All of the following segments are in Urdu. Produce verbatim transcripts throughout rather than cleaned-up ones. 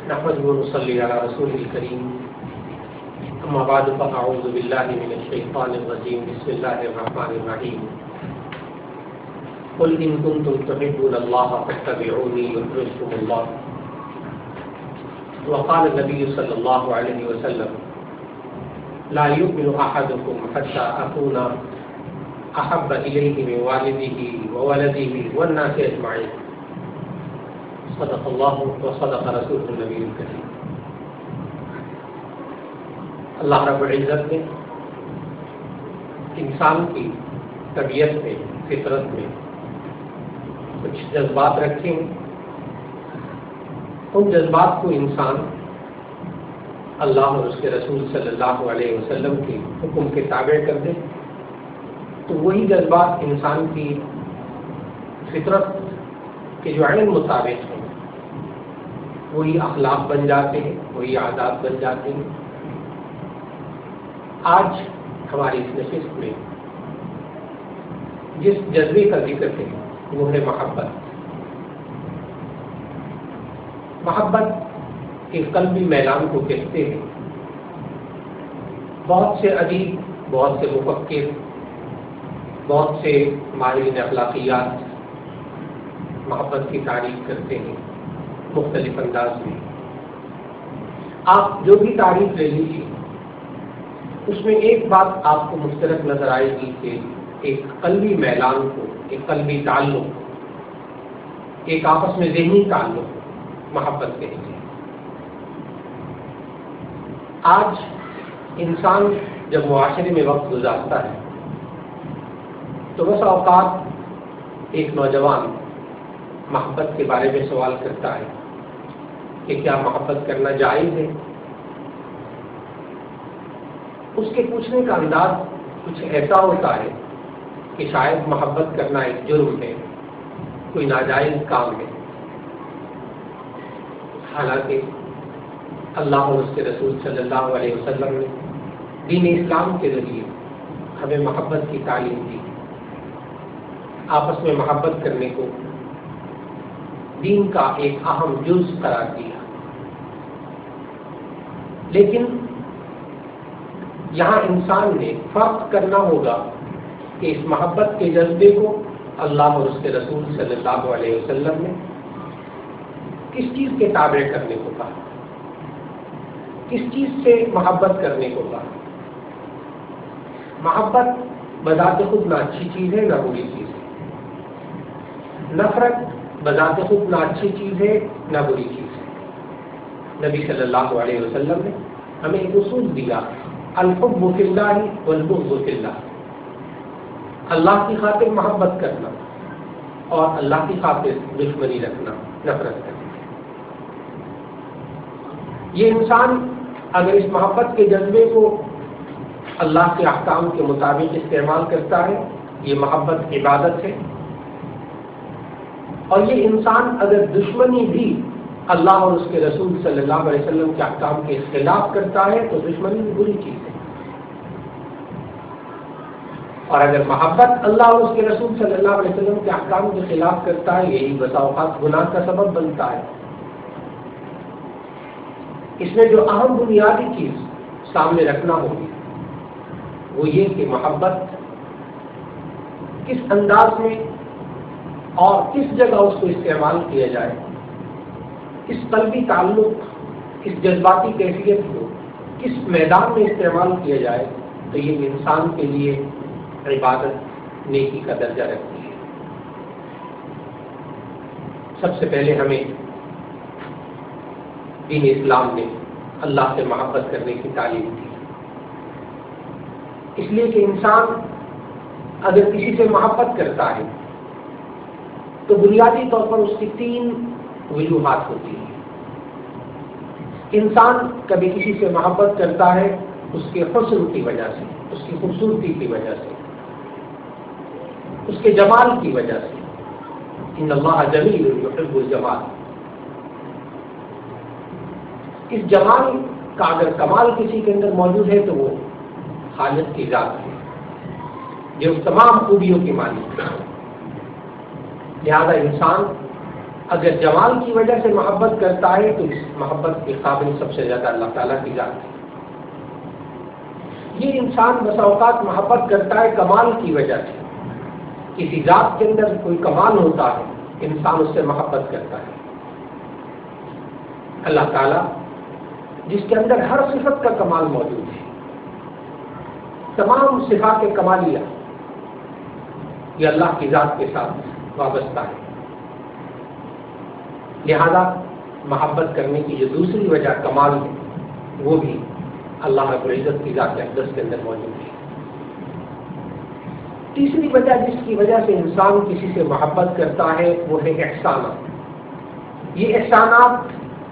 نحمده ونصلي على رسوله الكريم أما بعد فأعوذ بالله من الشيطان الرجيم بسم الله الرحمن الرحيم قل إن كنتم تحبون الله فاتبعوني يحببكم الله وقال النبي صلى الله عليه وسلم لا يؤمن أحدكم حتى أكون أحب إليه من والده وولده والناس أجمعين صدق اللہ و صدق رسول النبی الکریم۔ اللہ رب العزت نے انسان کی طبیعت میں، فطرت میں کچھ جذبات رکھے ہیں۔ ان جذبات کو انسان اللہ اور اس کے رسول صلی اللہ علیہ وسلم کے حکم کے تابع کر دے تو وہی جذبات انسان کی فطرت کے جو عین مطابق ہیں وہی اخلاق بن جاتے ہیں، وہی عادات بن جاتے ہیں۔ آج ہماری اس نشست میں جس جذبے کا ذکر ہے وہ ہے محبت۔ محبت ایک قلبی میلان کو کہتے ہیں۔ بہت سے ادیب، بہت سے مفکر، بہت سے ماہرین اخلاقیات محبت کی تعریف کرتے ہیں مختلف انداز میں۔ آپ جو بھی تعریف لے لیجیے اس میں ایک بات آپ کو مشترک نظر آئے گی کہ ایک قلبی میلان کو، ایک قلبی تعلق، ایک آپس میں ذہنی تعلق محبت کہتے ہیں۔ آج انسان جب معاشرے میں وقت گزارتا ہے تو بس اوقات ایک نوجوان محبت کے بارے میں سوال کرتا ہے کہ کیا محبت کرنا جائز ہے؟ اس کے پوچھنے کا انداز کچھ ایسا ہوتا ہے کہ شاید محبت کرنا ایک جرم ہے، کوئی ناجائز کام ہے۔ حالانکہ اللہ اور اس کے رسول صلی اللہ علیہ وسلم نے دین اسلام کے ذریعے ہمیں محبت کی تعلیم دی، آپس میں محبت کرنے کو دین کا ایک اہم جز قرار دیا۔ لیکن یہاں انسان نے فرق کرنا ہوگا کہ اس محبت کے جذبے کو اللہ اور اس کے رسول صلی اللہ علیہ وسلم نے کس چیز کے تابع کرنے کو کہا، کس چیز سے محبت کرنے کو کہا۔ محبت بذات خود نہ اچھی چیز ہے نہ بری چیز ہے، نفرت بذات خود نہ اچھی چیز ہے نہ بری چیز ہے۔ نبی صلی اللہ علیہ وسلم نے ہمیں ایک اصول دیا، الحب فی اللہ والبغض فی اللہ، اللہ کی خاطر محبت کرنا اور اللہ کی خاطر دشمنی رکھنا، نفرت کرنا۔ یہ انسان اگر اس محبت کے جذبے کو اللہ کے احکام کے مطابق استعمال کرتا ہے، یہ محبت عبادت ہے۔ اور یہ انسان اگر دشمنی بھی اللہ اور اس کے رسول صلی اللہ علیہ وسلم کے احکام کے خلاف کرتا ہے تو دشمنی بھی بری چیز ہے۔ اور اگر محبت اللہ اور اس کے رسول صلی اللہ علیہ وسلم کے احکام کے خلاف کرتا ہے، یہی بسا اوقات گناہ کا سبب بنتا ہے۔ اس میں جو اہم بنیادی چیز سامنے رکھنا ہوگی وہ یہ کہ محبت کس انداز میں اور کس جگہ اس کو استعمال کیا جائے، کس قلبی تعلق، کس جذباتی کیفیت کو کس میدان میں استعمال کیا جائے تو یہ انسان کے لیے عبادت، نیکی کا درجہ رکھتی ہے۔ سب سے پہلے ہمیں دین اسلام نے اللہ سے محبت کرنے کی تعلیم دی، اس لیے کہ انسان اگر کسی سے محبت کرتا ہے تو بنیادی طور پر اس کی تین وجوہات ہوتی ہیں۔ انسان کبھی کسی سے محبت کرتا ہے اس کے حسن کی وجہ سے، اس کی خوبصورتی کی وجہ سے، اس کے جمال کی وجہ سے۔ ان اللہ جمیل یحب الجمال۔ اس جمال کا اگر کمال کسی کے اندر موجود ہے تو وہ خالق کی ذات ہے جو تمام خوبیوں کی مالک ہے۔ لہذا انسان اگر جمال کی وجہ سے محبت کرتا ہے تو اس محبت کے قابل سب سے زیادہ اللہ تعالیٰ کی ذات ہے۔ یہ انسان بسا اوقات محبت کرتا ہے کمال کی وجہ سے، کسی ذات کے اندر کوئی کمال ہوتا ہے، انسان اس سے محبت کرتا ہے۔ اللہ تعالیٰ جس کے اندر ہر صفت کا کمال موجود ہے، تمام صفات کمالیہ یہ اللہ کی ذات کے ساتھ وابستہ ہے، لہذا محبت کرنے کی جو دوسری وجہ کمال ہے وہ بھی اللہ رب العزت کی ذات اقدس کے اندر موجود ہے۔ تیسری وجہ جس کی وجہ سے انسان کسی سے محبت کرتا ہے وہ ہے احسانات۔ یہ احسانات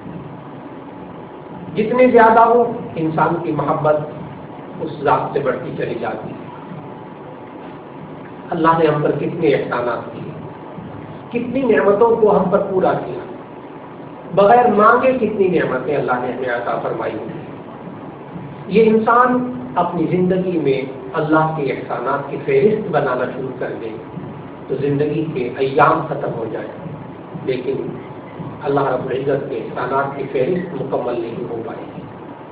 جتنے زیادہ ہو انسان کی محبت اس ذات سے بڑھتی چلی جاتی ہے۔ اللہ نے ہم پر کتنے احسانات کیے، کتنی نعمتوں کو ہم پر پورا کیا، بغیر مانگے کتنی نعمتیں اللہ نے ہمیں عطا فرمائی ہیں۔ یہ انسان اپنی زندگی میں اللہ کے احسانات کی فہرست بنانا شروع کر دے تو زندگی کے ایام ختم ہو جائے، لیکن اللہ رب العزت کے احسانات کی فہرست مکمل نہیں ہو پائے گی۔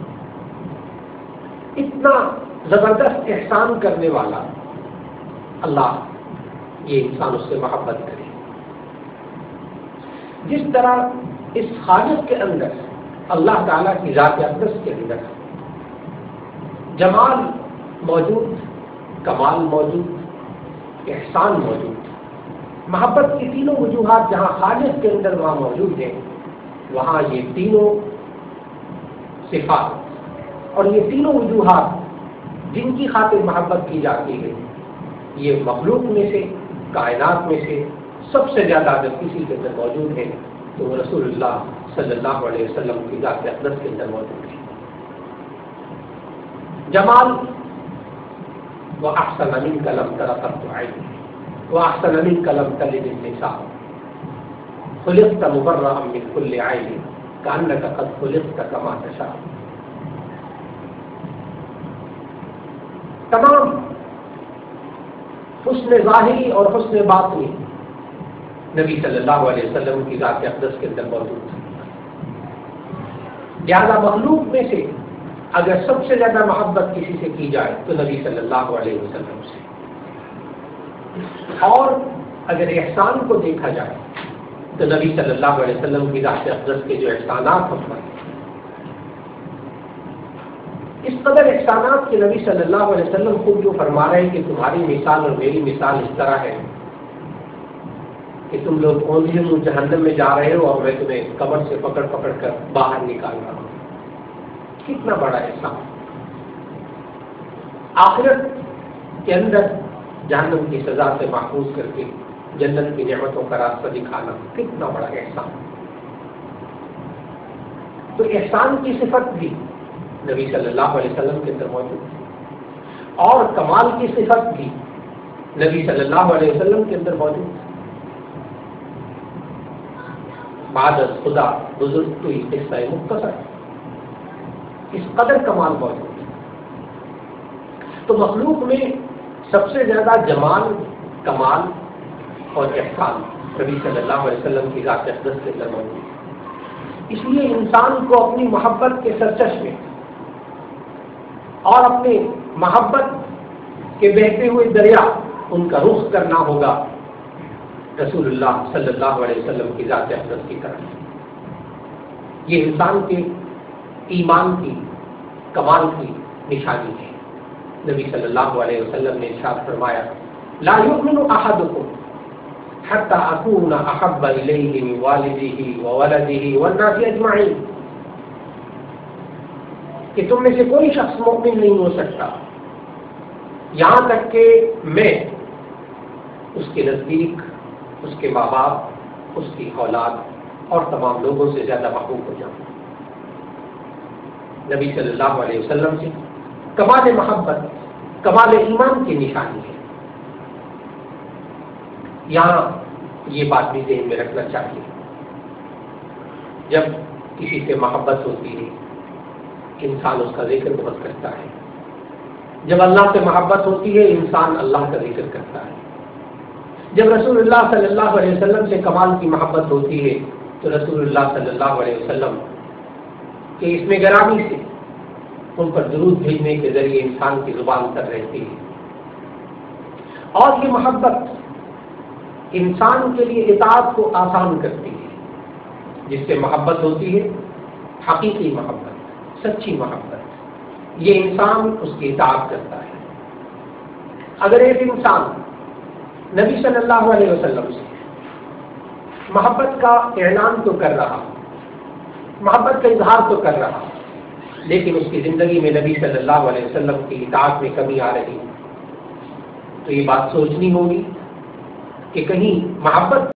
اتنا زبردست احسان کرنے والا اللہ، یہ انسان اس سے محبت کرے۔ جس طرح اس خالق کے اندر، اللہ تعالیٰ کی ذات اقدس کے اندر جمال موجود، کمال موجود، احسان موجود، محبت کی تینوں وجوہات جہاں خالق کے اندر وہاں موجود ہیں، وہاں یہ تینوں صفات اور یہ تینوں وجوہات جن کی خاطر محبت کی جاتی ہے، یہ مخلوق میں سے، کائنات میں سے سب سے زیادہ اگر کسی کے اندر موجود ہے تو وہ رسول اللہ صلی اللہ علیہ وسلم کی ذات اقدس کے اندر موجود ہے۔ جمال وَأَحْسَنَ مِنْكَ لَمْ تَرَ قَطُّ عَيْنٌ وَأَحْسَنَ مِنْكَ لَمْ تَلِدِ النِّسَاءُ خُلِقْتَ مُبَرَّأً مِنْ كُلِّ عَيْبٍ كَأَنَّكَ قَدْ خُلِقْتَ كَمَا تَشَاءُ۔ تمام حسن ظاہری اور حسن باطنی نبی صلی اللہ علیہ وسلم کی ذات اقدس کے اندر موجود ہے۔ لہذا مخلوق میں سے اگر سب سے زیادہ محبت کسی سے کی جائے تو نبی صلی اللہ علیہ وسلم سے، اور اگر احسان کو دیکھا جائے تو نبی صلی اللہ علیہ وسلم کی ذات اقدس کے جو احسانات ہوتے ہیں، اس قدر احسانات کے نبی صلی اللہ علیہ وسلم خود جو فرما رہے ہیں کہ تمہاری مثال اور میری مثال اس طرح ہے کہ تم لوگ اوندھے منہ جہنم میں جا رہے ہو اور میں تمہیں کمر سے پکڑ پکڑ کر باہر نکال رہا ہوں۔ کتنا بڑا احسان! آخرت کے اندر جہنم کی سزا سے محفوظ کر کے جنت کی نعمتوں کا راستہ دکھانا کتنا بڑا احسان! تو احسان کی صفت بھی نبی صلی اللہ علیہ وسلم کے اندر موجود ہے، اور کمال کی صفت بھی نبی صلی اللہ علیہ وسلم کے اندر موجود ہے۔ بعد از خدا بزرگ کوئی قصہ مختصر، اس قدر کمال موجود ہے۔ تو مخلوق میں سب سے زیادہ جمال، کمال اور احسان نبی صلی اللہ علیہ وسلم کی ذات اقدس کے اندر موجود ہے۔ اس لیے انسان کو اپنی محبت کے سرچشمے اور اپنے محبت کے بہتے ہوئے دریا ان کا رخ کرنا ہوگا رسول اللہ صلی اللہ علیہ وسلم کی ذات اقدس کی طرف۔ یہ انسان کے ایمان کی، کمال کی نشانی ہے۔ نبی صلی اللہ علیہ وسلم نے ارشاد فرمایا، لا یؤمن احدکم حتی اکون احب الیہ من والدہ وولدہ والناس اجمعین، کہ تم میں سے کوئی شخص مؤمن نہیں ہو سکتا یہاں تک کہ میں اس کے نزدیک اس کے ماں باپ، اس کی اولاد اور تمام لوگوں سے زیادہ محبوب ہو جاؤں۔ نبی صلی اللہ علیہ وسلم سے کمال محبت، کمال ایمان کی نشانی ہے۔ یہاں یہ بات بھی ذہن میں رکھنا چاہیے، جب کسی سے محبت ہوتی ہے انسان اس کا ذکر بہت کرتا ہے، جب اللہ سے محبت ہوتی ہے انسان اللہ کا ذکر کرتا ہے، جب رسول اللہ صلی اللہ علیہ وسلم سے کمال کی محبت ہوتی ہے تو رسول اللہ صلی اللہ علیہ وسلم کے اس میں گرامی سے ان پر درود بھیجنے کے ذریعے انسان کی زبان پر رہتی ہے، اور یہ محبت انسان کے لیے اطاعت کو آسان کرتی ہے۔ جس سے محبت ہوتی ہے حقیقی محبت، سچی محبت، یہ انسان اس کی اطاعت کرتا ہے۔ اگر ایک انسان نبی صلی اللہ علیہ وسلم سے محبت کا اعلان تو کر رہا، محبت کا اظہار تو کر رہا، لیکن اس کی زندگی میں نبی صلی اللہ علیہ وسلم کی اطاعت میں کمی آ رہی، تو یہ بات سوچنی ہوگی کہ کہیں محبت